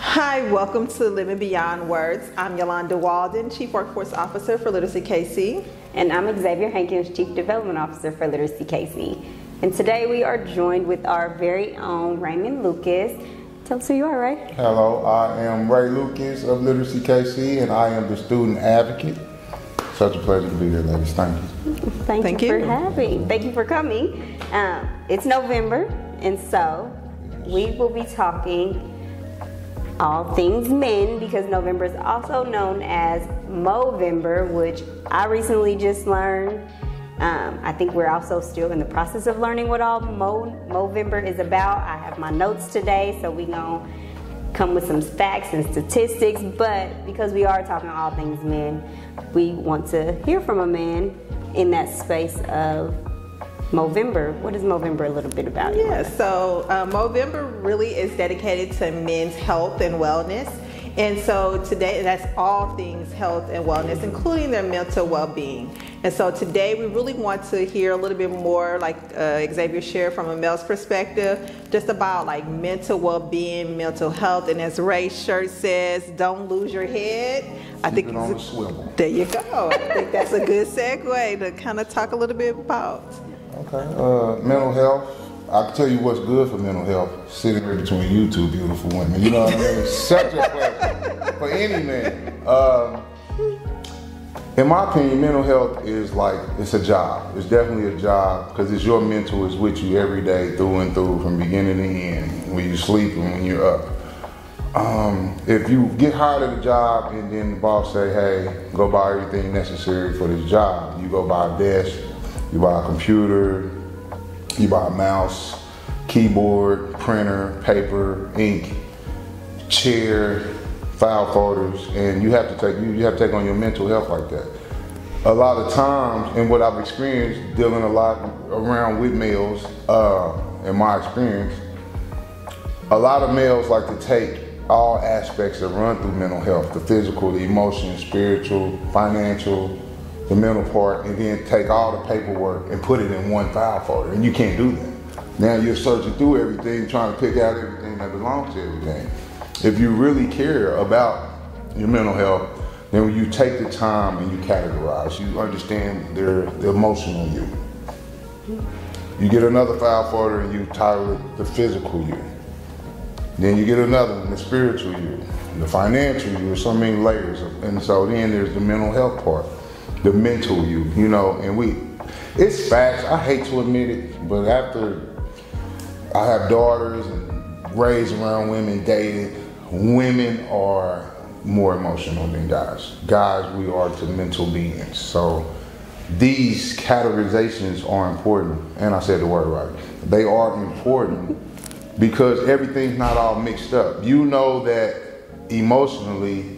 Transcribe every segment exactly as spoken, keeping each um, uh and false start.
Hi, welcome to Living Beyond Words. I'm Yolanda Walden, Chief Workforce Officer for Literacy K C. And I'm Xavier Hankins, Chief Development Officer for Literacy K C. And today we are joined with our very own Raymond Lucas. Tell us who you are, Ray. Hello, I am Ray Lucas of Literacy K C, and I am the student advocate. Such a pleasure to be here, ladies. Thank you. Thank, Thank you, you for having. Thank you for coming. Um, it's November, and so we will be talking all things men, because November is also known as Movember, which I recently just learned. Um, I think we're also still in the process of learning what all Mo, Movember is about. I have my notes today, so we're going to come with some facts and statistics. But because we are talking all things men, we want to hear from a man in that space of Movember. What is Movember a little bit about? Yeah, so uh, Movember really is dedicated to men's health and wellness. And so today, that's all things health and wellness, including their mental well-being. And so today we really want to hear a little bit more, like uh, Xavier shared, from a male's perspective, just about like mental well-being, mental health. And as Ray's shirt says, don't lose your head. I Keep think it on the swivel. There you go. I think that's a good segue to kind of talk a little bit about. Okay. Uh, mental health. I can tell you what's good for mental health, sitting here between you two beautiful women. You know what I mean? Such a pleasure for any man. Um, in my opinion, mental health is like, it's a job. It's definitely a job, because it's your mental is with you every day, through and through, from beginning to end, when you sleep and when you're up. Um, if you get hired at a job and then the boss say, hey, go buy everything necessary for this job, you go buy a desk, you buy a computer, you buy a mouse, keyboard, printer, paper, ink, chair, file folders, and you have to take you, you have to take on your mental health like that. A lot of times, and what I've experienced dealing a lot around with males, uh, in my experience, a lot of males like to take all aspects that run through mental health, the physical, the emotional, spiritual, financial, the mental part, and then take all the paperwork and put it in one file folder, and you can't do that. Now you're searching through everything, trying to pick out everything that belongs to everything. If you really care about your mental health, then when you take the time and you categorize, you understand their, the emotional you. You get another file folder and you title it the physical you. Then you get another one, the spiritual you, the financial you, there's so many layers. And so then there's the mental health part, the mental you, you know, and we, it's facts, I hate to admit it, but after I have daughters and raised around women, dated, women are more emotional than guys. Guys, we are to mental beings. So these categorizations are important, and I said the word right. They are important because everything's not all mixed up. You know that emotionally,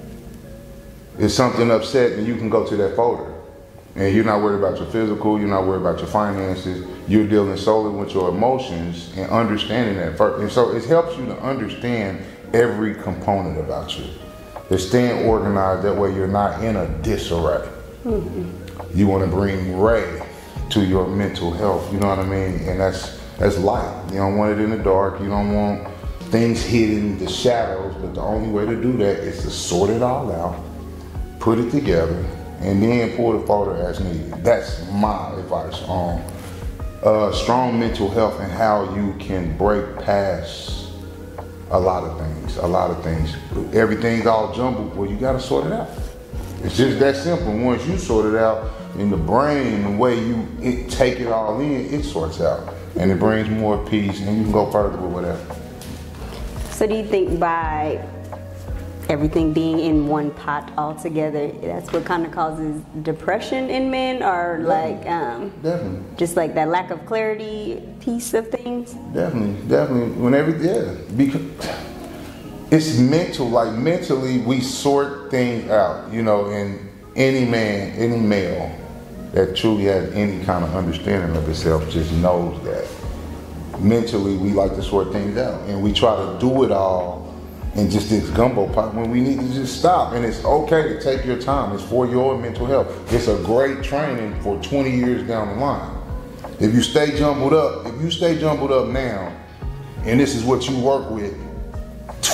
if something upsetting, you can go to that folder. And you're not worried about your physical, you're not worried about your finances, you're dealing solely with your emotions and understanding that first. And so it helps you to understand every component about you. To staying organized, that way you're not in a disarray. Mm-hmm. You want to bring Ray to your mental health, you know what I mean? And that's that's light. You don't want it in the dark, you don't want things hidden, the shadows, but the only way to do that is to sort it all out, put it together, and then pull the folder as needed. That's my advice on uh, strong mental health and how you can break past a lot of things, a lot of things. Everything's all jumbled, well, you gotta sort it out. It's just that simple. Once you sort it out, in the brain, the way you it, take it all in, it sorts out. And it brings more peace, and you can go further with whatever. So do you think by everything being in one pot altogether, that's what kind of causes depression in men, or like um, definitely just like that lack of clarity piece of things? Definitely, definitely. Whenever, yeah, because it's mental. Like mentally, we sort things out. You know, and any man, any male that truly has any kind of understanding of himself just knows that. Mentally, we like to sort things out, and we try to do it all in just this gumbo pot when we need to just stop. And it's okay to take your time. It's for your mental health. It's a great training for twenty years down the line. If you stay jumbled up, if you stay jumbled up now, and this is what you work with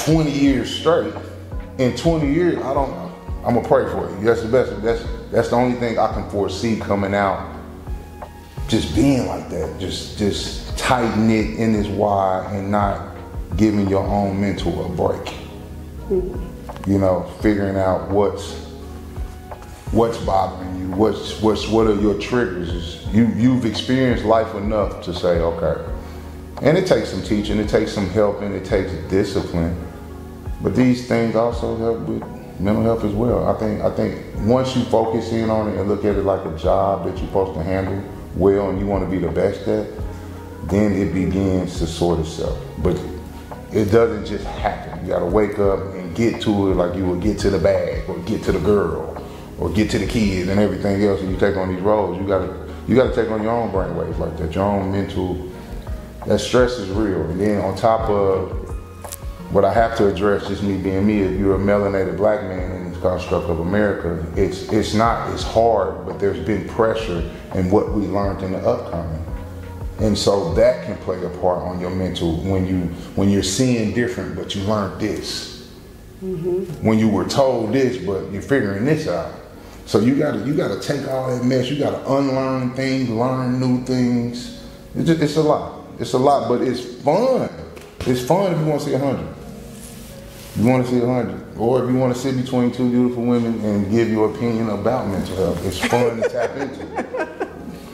twenty years straight. In twenty years, I don't know. I'm gonna pray for you. That's the best. That's that's the only thing I can foresee coming out. Just being like that, just just tight knit in this why, and not giving your own mental a break. Mm-hmm. You know, figuring out what's what's bothering you, what's what's what are your triggers. You you've experienced life enough to say, okay. And it takes some teaching, it takes some helping, it takes discipline. But these things also help with mental health as well. I think I think once you focus in on it and look at it like a job that you're supposed to handle well and you want to be the best at, then it begins to sort itself. But it doesn't just happen. You gotta wake up and get to it like you would get to the bag or get to the girl or get to the kids and everything else, and you take on these roles. You gotta you gotta take on your own brainwaves like that, your own mental. That stress is real. And then on top of what I have to address, just me being me, if you're a melanated black man in this construct of America, it's it's not as hard, but there's been pressure in what we learned in the upcoming. And so that can play a part on your mental when you when you're seeing different, but you learned this. Mm-hmm. When you were told this, but you're figuring this out. So you gotta you gotta take all that mess, you gotta unlearn things, learn new things. It's just, it's a lot. It's a lot, but it's fun. It's fun if you want to see a hundred. You want to see a hundred, or if you want to sit between two beautiful women and give your opinion about mental health. It's fun to tap into.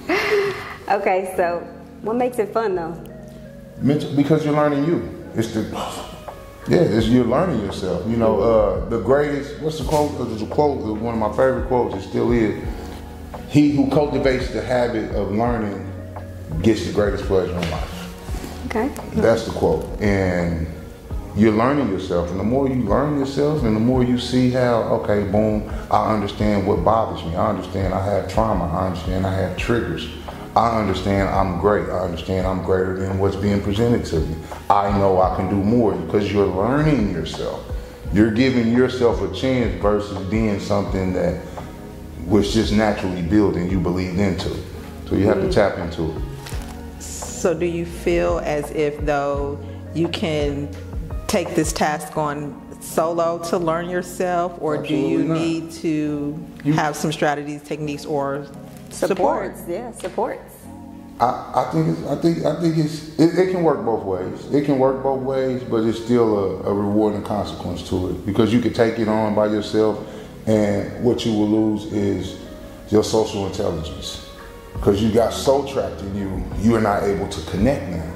Okay, so what makes it fun though? Mental, because you're learning you. It's the yeah, it's you're learning yourself. You know, uh, the greatest. What's the quote? There's a quote. One of my favorite quotes. It still is. He who cultivates the habit of learning gets the greatest pleasure in life. Okay. That's the quote. And you're learning yourself, and the more you learn yourself and the more you see how, okay, boom, I understand what bothers me. I understand I have trauma. I understand I have triggers. I understand I'm great. I understand I'm greater than what's being presented to me. I know I can do more because you're learning yourself. You're giving yourself a chance versus being something that was just naturally built and you believed into. So you have mm-hmm. to tap into it. So do you feel as if though you can take this task on solo to learn yourself, or Absolutely do you not. need to you, have some strategies, techniques, or support? Supports, yeah, supports. I, I think it's, I think I think it's it, it can work both ways. It can work both ways, but it's still a, a rewarding consequence to it, because you can take it on by yourself, and what you will lose is your social intelligence. Because you got so trapped in you, you are not able to connect now.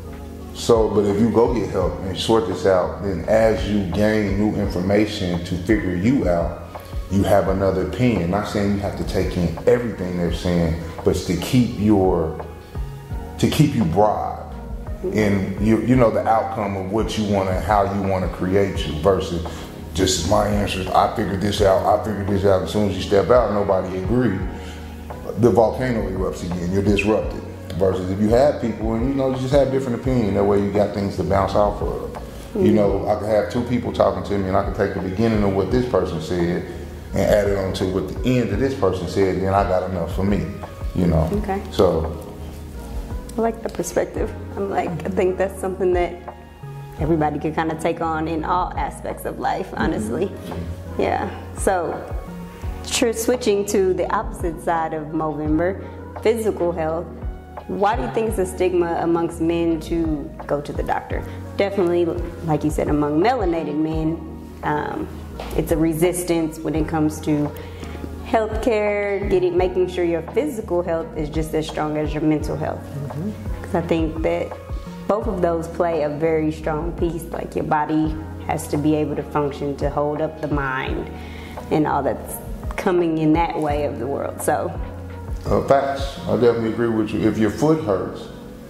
So, but if you go get help and sort this out, then as you gain new information to figure you out, you have another opinion. Not saying you have to take in everything they're saying, but it's to keep your, to keep you broad in you, you know, the outcome of what you want and how you want to create you versus just my answers. I figured this out. I figured this out. As soon as you step out, nobody agreed. The volcano erupts again, you're disrupted. Versus if you have people and you know, you just have different opinions, that way you got things to bounce off of. Mm-hmm. You know, I can have two people talking to me and I can take the beginning of what this person said and add it on to what the end of this person said, and then I got enough for me, you know. Okay. So. I like the perspective. I'm like, I think that's something that everybody could kind of take on in all aspects of life, honestly. Mm-hmm. Yeah, so. True, switching to the opposite side of Movember, physical health, why do you think it's a stigma amongst men to go to the doctor? Definitely, like you said, among melanated men, um, it's a resistance when it comes to healthcare, getting, making sure your physical health is just as strong as your mental health. Because mm-hmm. I think that both of those play a very strong piece. Like your body has to be able to function to hold up the mind and all that's coming in that way of the world. So uh, facts. I definitely agree with you. If your foot hurts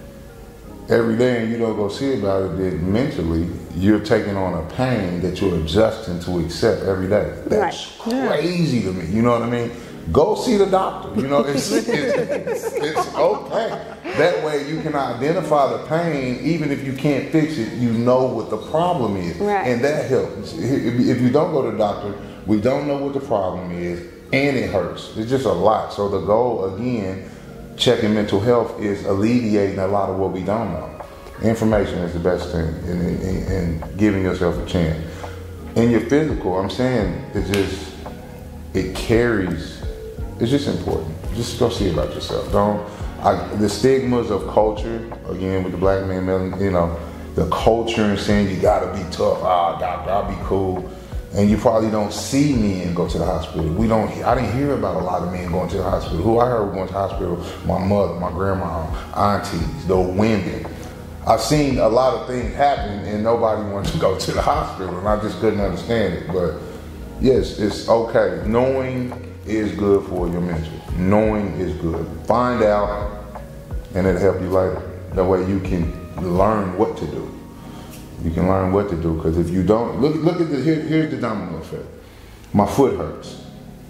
every day and you don't go see about it, then mentally you're taking on a pain that you're adjusting to accept every day. That's right. Crazy to me. You know what I mean? Go see the doctor. You know, it's, it's, it's, it's okay. That way you can identify the pain, even if you can't fix it, you know what the problem is. Right. And that helps. If you don't go to the doctor, we don't know what the problem is, and it hurts. It's just a lot. So the goal, again, checking mental health is alleviating a lot of what we don't know. Information is the best thing in, in, in, in giving yourself a chance. In your physical, I'm saying it's just, it carries, it's just important. Just go see about yourself. Don't, I, the stigmas of culture, again with the black man, you know, the culture and saying you gotta be tough, ah, doctor, I'll be cool. And you probably don't see men go to the hospital. We don't, I didn't hear about a lot of men going to the hospital. Who I heard going to the hospital, my mother, my grandma, aunties, the women. I've seen a lot of things happen and nobody wants to go to the hospital, and I just couldn't understand it. But yes, it's okay. Knowing is good for your mental. Knowing is good. Find out and it'll help you later. That way you can learn what to do. You can learn what to do, because if you don't, look look at the, here, here's the domino effect. My foot hurts.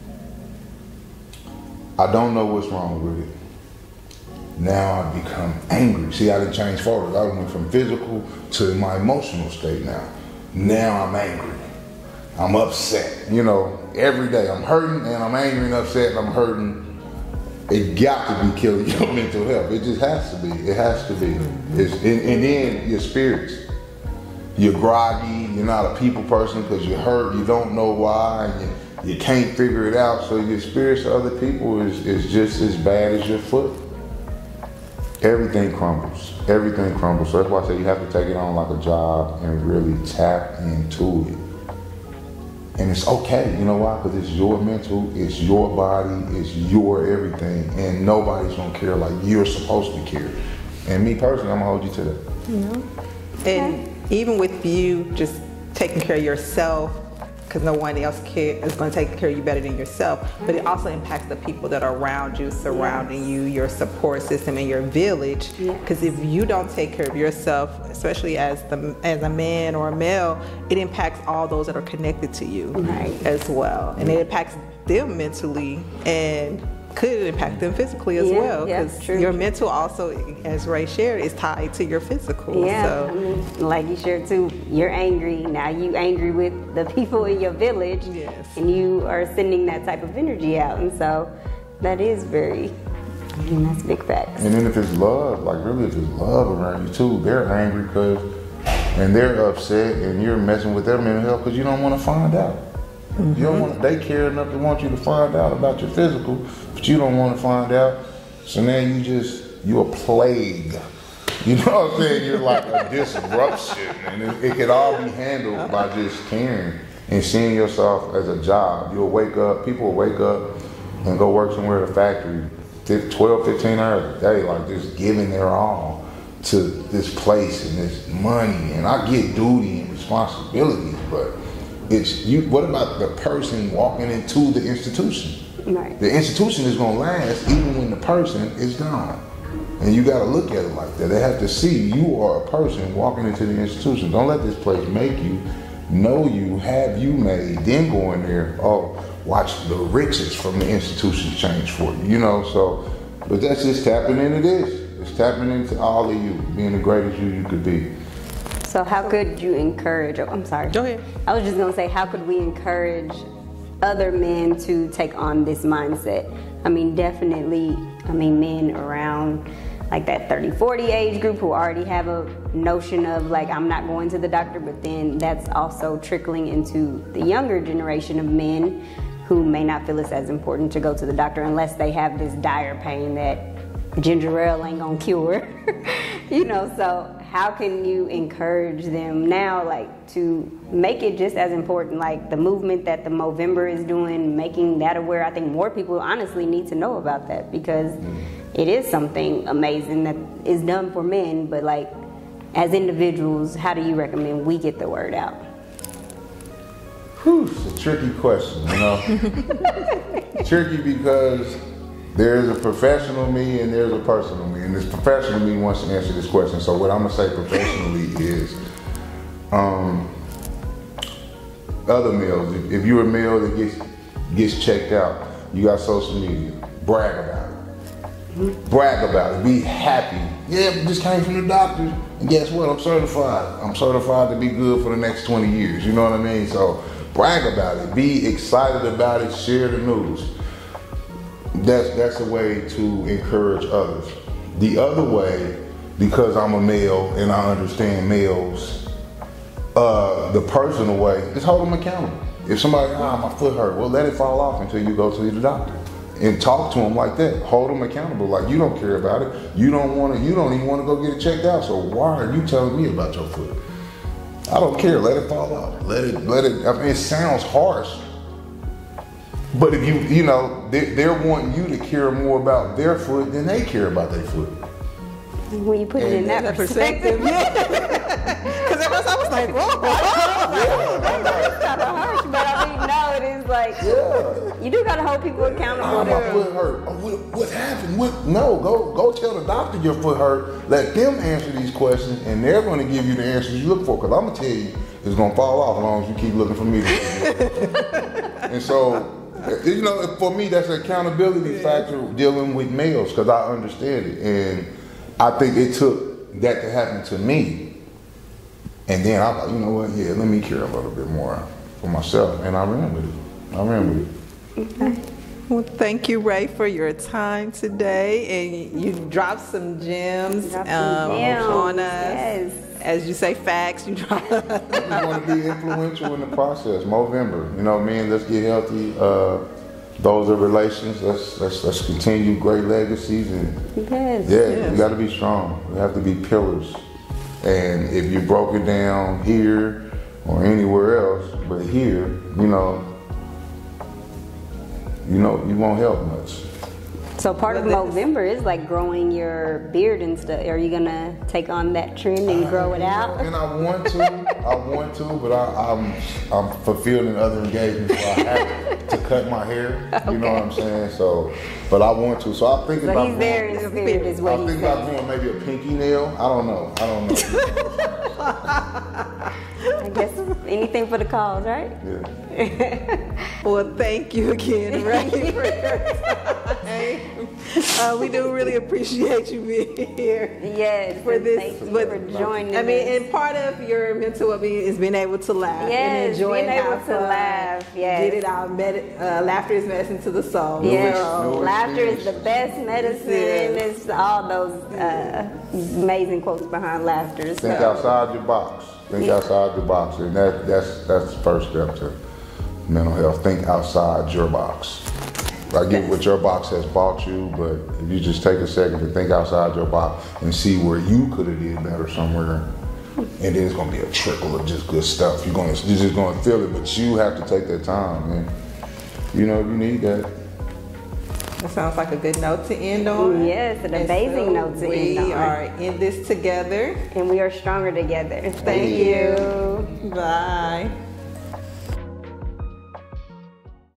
I don't know what's wrong with it. Now I become angry. See, I didn't change photos. I went from physical to my emotional state now. Now I'm angry. I'm upset. You know, every day I'm hurting and I'm angry and upset and I'm hurting. It got to be killing your mental health. It just has to be. It has to be. It's, and, and then your spirits. You're groggy. You're not a people person because you're hurt. You don't know why. And you, you can't figure it out. So your spirits to other people is, is just as bad as your foot. Everything crumbles. Everything crumbles. So that's why I say you have to take it on like a job and really tap into it. And it's okay. You know why? Because it's your mental, it's your body, it's your everything. And nobody's going to care like you're supposed to care. And me personally, I'm going to hold you to that. You know? And even with you just taking care of yourself, because no one else care, is going to take care of you better than yourself, but it also impacts the people that are around you, surrounding you, your support system, and your village. Because if you don't take care of yourself, especially as the as a man or a male, it impacts all those that are connected to you right. as well, and it impacts them mentally and could impact them physically as yeah, well, because yeah, your mental also, as Ray shared, is tied to your physical. Yeah, so. I mean, like you shared too, you're angry, now you angry with the people in your village, yes. and you are sending that type of energy out, and so that is very, I mean, that's big facts. And then if it's love, like really if it's love around you too, they're angry because, and they're upset and you're messing with their mental health because you don't want to find out. Mm-hmm. You don't want, they care enough to want you to find out about your physical, but you don't want to find out. So now you just, you're a plague. You know what I'm saying? You're like a disruption. And it, it could all be handled by just caring and seeing yourself as a job. You'll wake up, people will wake up and go work somewhere at a factory, twelve, fifteen hours a day, like just giving their all to this place and this money. And I get duty and responsibilities, but it's you. What about the person walking into the institution? Right. The institution is going to last even when the person is gone. And you got to look at it like that. They have to see you are a person walking into the institution. Don't let this place make you, know you, have you made, then go in there, oh, watch the riches from the institution change for you. You know, so, but that's just tapping into this. It's tapping into all of you, being the greatest you you could be. So how could you encourage, oh, I'm sorry. Go ahead. I was just gonna say, how could we encourage other men to take on this mindset? I mean, definitely, I mean, men around like that thirty, forty age group who already have a notion of like, I'm not going to the doctor, but then that's also trickling into the younger generation of men who may not feel it's as important to go to the doctor unless they have this dire pain that ginger ale ain't gonna cure. You know, so how can you encourage them now, like, to make it just as important, like the movement that the Movember is doing, making that aware? I think more people honestly need to know about that, because it is something amazing that is done for men, but like, as individuals, how do you recommend we get the word out? Whew, it's a tricky question, you know? Tricky because there's a professional me and there's a personal me, and this professional me wants to answer this question. So what I'm gonna say professionally is, um, other males, if, if you're a male that gets gets checked out, you got social media, brag about it. Mm-hmm. Brag about it, be happy. Yeah, I just came from the doctor, and guess what, I'm certified. I'm certified to be good for the next twenty years, you know what I mean? So brag about it, be excited about it, share the news. That's that's a way to encourage others. The other way, because I'm a male and I understand males uh, the personal way, just hold them accountable. If somebody, ah, my foot hurt, well, let it fall off until you go to the doctor. And talk to them like that. Hold them accountable. Like, you don't care about it. You don't want to, you don't even want to go get it checked out. So why are you telling me about your foot? I don't care. Let it fall off. Let it, let it, I mean, it sounds harsh. But if you, you know, they, they're wanting you to care more about their foot than they care about their foot. When you put it in that, that perspective. Because at first I was like, whoa. That's kind of harsh, but I mean, no, it is like, yeah. You do got to hold people accountable. Oh, my foot hurt. Oh, what, what happened? What? No, go go tell the doctor your foot hurt. Let them answer these questions, and they're going to give you the answers you look for. Because I'm going to tell you, it's going to fall off as long as you keep looking for me. And so, you know, for me, that's an accountability factor dealing with males, because I understand it. And I think it took that to happen to me. And then I thought, you know what, yeah, let me care a little bit more for myself. And I ran with it. I ran with it. Okay. Well, thank you, Ray, for your time today. And you dropped some gems, Drop some um, gems. on us. Yes. As you say, facts, you drop. I just want to be influential in the process. Movember, you know what I mean? Let's get healthy. Uh, those are relations. Let's let's let's continue great legacies, and Yes. yeah, Yes. we got to be strong. We have to be pillars. And if you broke it down here or anywhere else, but here, you know, you know, you won't help much. So part of Movember is like growing your beard and stuff. Are you gonna take on that trend and grow it out? And I want to, I want to, but I, I'm I'm fulfilled in other engagements, so I have to cut my hair. You know what I'm saying? So, but I want to. So I'm thinking So about he's there in going, spirit, is what I'm he's thinking about saying. doing maybe a pinky nail. I don't know. I don't know. I guess anything for the cause, right? Yeah. Well, thank you again, Ray, for your time. Uh, we do really appreciate you being here. Yes. For and this, thank you but for joining I mean, us. and part of your mental well-being is being able to laugh and Yes, enjoy being and able have to fun. laugh, yes. Get it out. Med- uh, laughter is medicine to the soul. Yes, No laughter is the excuses. best medicine. Yes. It's all those uh, amazing quotes behind laughter. Think So, outside your box. Think outside your box, and that that's that's the first step to mental health. Think outside your box. I get what your box has bought you, but if you just take a second to think outside your box and see where you could have did better somewhere, and then it's gonna be a trickle of just good stuff. You're gonna you're just gonna feel it, but you have to take that time, and you know you need that. That sounds like a good note to end on. Yes, an And amazing so note to we end on. are in this together. and we are stronger together. Thank you. you. Bye.